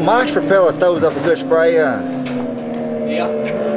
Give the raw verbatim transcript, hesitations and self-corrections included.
Mox propeller throws up a good spray, huh? Yeah.